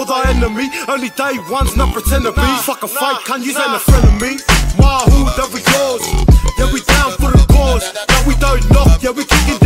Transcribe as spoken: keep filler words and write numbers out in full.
you're the enemy. Only day one's not pretend to be. Fuck a fight, can you ain't a friend of me? My hood, that we yours. Yeah, we down for the cause. Yeah, we don't knock, yeah, we kicking